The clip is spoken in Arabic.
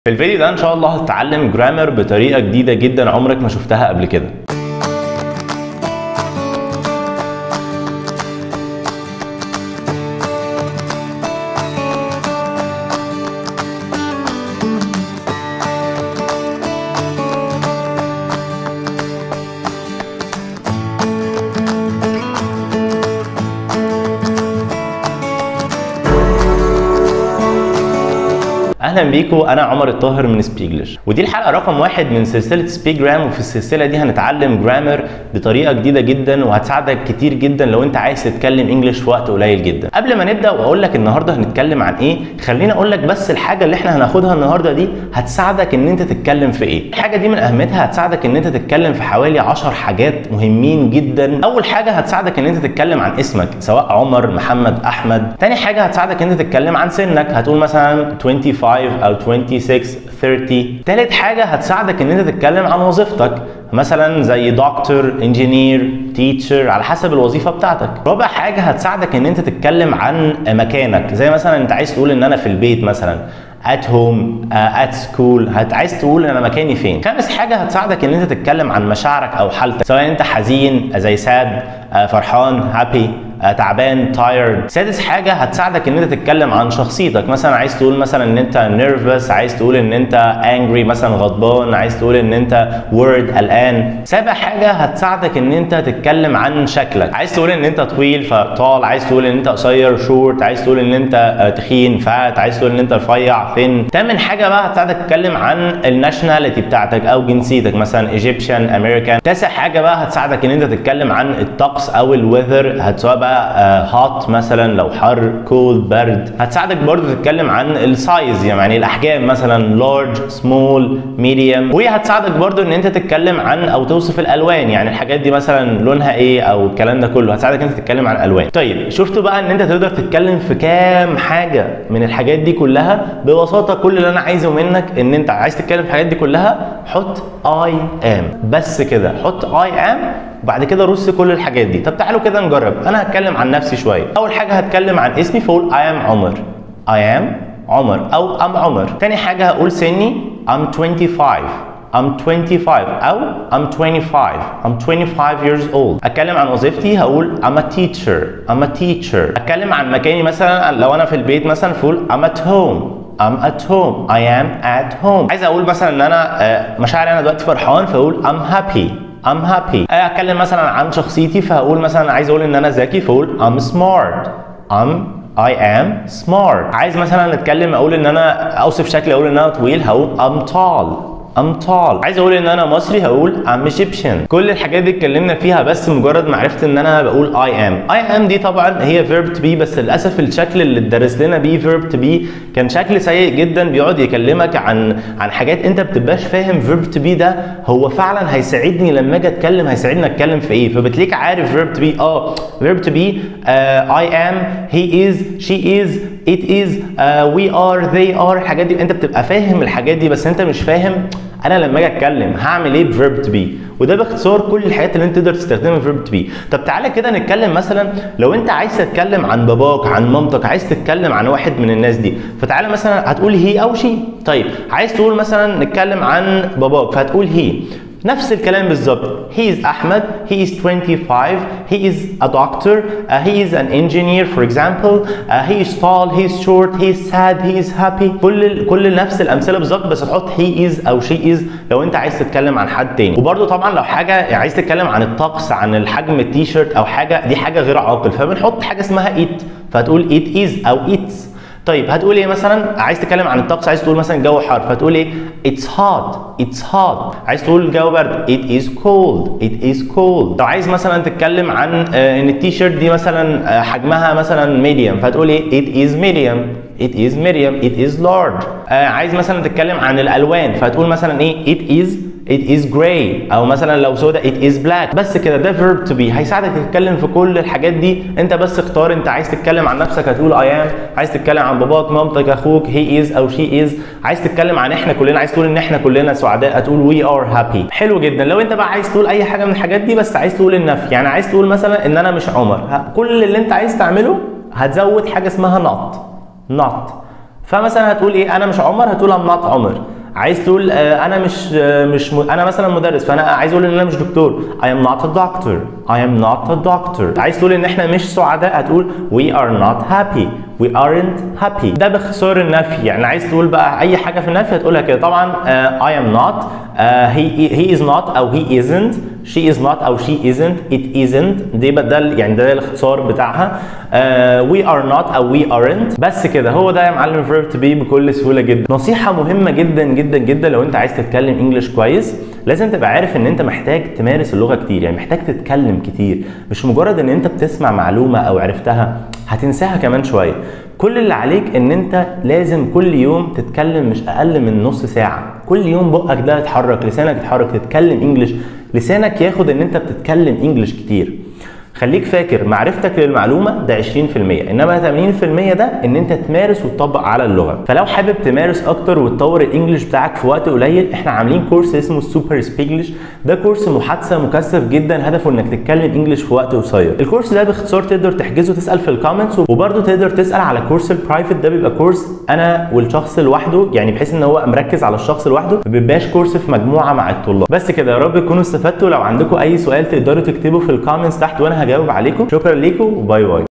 في الفيديو ده ان شاء الله هتتعلم جرامر بطريقه جديده جدا عمرك ما شفتها قبل كده. اهلا بيكم، انا عمر الطاهر من سبيجلش، ودي الحلقه رقم 1 من سلسله سبيجرام. وفي السلسله دي هنتعلم جرامر بطريقه جديده جدا وهتساعدك كتير جدا لو انت عايز تتكلم انجلش في وقت قليل جدا. قبل ما نبدا واقول لك النهارده هنتكلم عن ايه، خليني اقول لك بس الحاجه اللي احنا هناخدها النهارده دي هتساعدك ان انت تتكلم في ايه. الحاجه دي من اهميتها هتساعدك ان انت تتكلم في حوالي 10 حاجات مهمين جدا. اول حاجه هتساعدك ان انت تتكلم عن اسمك، سواء عمر، محمد، احمد. تاني حاجه هتساعدك ان انت تتكلم عن سنك، هتقول مثلا 25 او 26 30. تالت حاجه هتساعدك ان انت تتكلم عن وظيفتك، مثلا زي دكتور، انجينير، تيتشر، على حسب الوظيفه بتاعتك. رابع حاجه هتساعدك ان انت تتكلم عن مكانك، زي مثلا انت عايز تقول ان انا في البيت مثلا at home, at school، عايز تقول انا مكاني فين. خامس حاجه هتساعدك ان انت تتكلم عن مشاعرك او حالتك، سواء انت حزين زي sad، فرحان happy، تعبان tired. سادس حاجه هتساعدك ان انت تتكلم عن شخصيتك، مثلا عايز تقول مثلا ان انت nervous، عايز تقول ان انت angry مثلا غضبان، عايز تقول ان انت worried قلقان. سابع حاجه هتساعدك ان انت تتكلم عن شكلك، عايز تقول ان انت طويل فطال، عايز تقول ان انت قصير short، عايز تقول ان انت تخين fat، عايز تقول ان انت رفيع thin. تامن حاجه بقى هتساعدك تتكلم عن الناشوناليتي بتاعتك او جنسيتك، مثلا Egyptian American. تاسع حاجه بقى هتساعدك ان انت تتكلم عن الطقس او الويذر، سواء بقى هوت مثلا لو حر، كولد برد. هتساعدك برضو تتكلم عن السايز، يعني الاحجام، مثلا لارج، سمول، ميديوم. وهي هتساعدك برضو ان انت تتكلم عن او توصف الالوان، يعني الحاجات دي مثلا لونها ايه او الكلام ده كله، هتساعدك انت تتكلم عن الالوان. طيب شفتوا بقى ان انت تقدر تتكلم في كام حاجه من الحاجات دي كلها ببساطه. كل اللي انا عايزه منك ان انت عايز تتكلم في الحاجات دي كلها، حط I am بس كده، حط I am وبعد كده رص كل الحاجات دي. طب تعالوا كده نجرب. انا هتكلم عن نفسي شويه. اول حاجه هتكلم عن اسمي فاقول I am عمر، I am عمر او I'm عمر. تاني حاجه هقول سني I'm 25، I'm 25 او I'm 25 years old. اتكلم عن وظيفتي هقول I'm a teacher. اتكلم عن مكاني، مثلا لو انا في البيت مثلا فاقول I'm at home، I am at home. عايز اقول مثلا ان انا مشاعري انا دلوقتي فرحان فاقول I'm happy. اتكلم مثلا عن شخصيتي فهقول مثلا عايز اقول ان انا ذكي فاقول I'm smart. I am smart. عايز مثلا اتكلم اقول ان انا اوصف شكلي اقول ان انا طويل هقول I'm tall. عايز اقول ان انا مصري هقول I'm Egyptian. كل الحاجات دي اتكلمنا فيها بس مجرد ما عرفت ان انا بقول I am دي طبعا هي verb to be، بس للاسف الشكل اللي اتدرس لنا بيه verb to be كان شكل سيء جدا، بيقعد يكلمك عن حاجات انت بتبقاش فاهم verb to be ده هو فعلا هيساعدني لما اجي اتكلم، هيساعدني اتكلم في ايه. فبتلاقيك عارف verb to be، verb to be I am، he is، she is، it is، we are، they are. الحاجات دي انت بتبقى فاهم الحاجات دي، بس انت مش فاهم انا لما اجي اتكلم هعمل ايه بفيرب تو بي. وده باختصار كل الحاجات اللي انت تقدر تستخدمها في فيرب تو بي. طب تعالى كده نتكلم مثلا لو انت عايز تتكلم عن باباك، عن مامتك، عايز تتكلم عن واحد من الناس دي، فتعالى مثلا هتقول هي او شي. طيب عايز تقول مثلا نتكلم عن باباك فهتقول هي، نفس الكلام بالظبط. He is Ahmed، he is 25، he is a doctor، he is an engineer for example، he is tall، he is short، he is sad، he is happy. كل نفس الامثله بالظبط، بس تحط he is او she is لو انت عايز تتكلم عن حد تاني. وبرده طبعا لو حاجه عايز تتكلم عن الطقس، عن الحجم التيشيرت او حاجه، دي حاجه غير عاقل، فبنحط حاجه اسمها it، فهتقول it is او it's. طيب هتقول ايه مثلا عايز تتكلم عن الطقس، عايز تقول مثلا الجو حر فتقول ايه it's hot. عايز تقول الجو برد it is cold. لو عايز مثلا تتكلم عن ان التيشيرت دي مثلا حجمها مثلا medium فتقول ايه it is large. عايز مثلا تتكلم عن الالوان فتقول مثلا ايه it is gray، او مثلا لو سودا it is black. بس كده ده verb to be، هيساعدك تتكلم في كل الحاجات دي. انت بس اختار انت عايز تتكلم عن نفسك هتقول I am، عايز تتكلم عن باباك، مامتك، اخوك he is او she is، عايز تتكلم عن احنا كلنا، عايز تقول ان احنا كلنا سعداء هتقول we are happy. حلو جدا. لو انت بقى عايز تقول اي حاجه من الحاجات دي بس عايز تقول النفي، يعني عايز تقول مثلا ان انا مش عمر، كل اللي انت عايز تعمله هتزود حاجه اسمها not. فمثلا هتقول ايه؟ انا مش عمر، هتقول I'm not عمر. عايز تقول انا انا مثلا مدرس، فانا عايز اقول ان انا مش دكتور. I am not a doctor. I am not a doctor. عايز تقول ان احنا مش سعداء، هتقول we are not happy. we aren't happy. ده باختصار النفي. يعني عايز تقول بقى اي حاجه في النفي هتقولها كده. طبعا I am not، he is not او he isn't، she is not او she isn't، it isn't. دي بدل يعني ده الاختصار بتاعها. we are not او we aren't. بس كده، هو ده يا معلم verb to be بكل سهوله جدا. نصيحه مهمه جدا جدا جدا لو انت عايز تتكلم انجلش كويس، لازم تبقى عارف ان انت محتاج تمارس اللغه كتير. يعني محتاج تتكلم كتير، مش مجرد ان انت بتسمع معلومه او عرفتها هتنساها كمان شويه. كل اللي عليك ان انت لازم كل يوم تتكلم مش اقل من نص ساعه. كل يوم بقك ده يتحرك، لسانك يتحرك، تتكلم انجلش، لسانك ياخد ان انت بتتكلم انجلش كتير. خليك فاكر معرفتك للمعلومه ده 20%، انما 80% ده ان انت تمارس وتطبق على اللغه. فلو حابب تمارس اكتر وتطور الانجليش بتاعك في وقت قليل، احنا عاملين كورس اسمه السوبر سبيكلش. ده كورس محادثه مكثف جدا، هدفه انك تتكلم انجليش في وقت قصير. الكورس ده باختصار تقدر تحجزه، تسال في الكومنتس، وبرده تقدر تسال على كورس البرايفت. ده بيبقى كورس انا والشخص لوحده، يعني بحيث ان هو مركز على الشخص لوحده، ما بيبقاش كورس في مجموعه مع الطلاب. بس كده، يا رب تكونوا استفدتوا. لو عندكم اي سؤال تقدروا تكتبوا في الكومنتس تحت وانا هجاوب عليكم. شكرا ليكم وباي باي.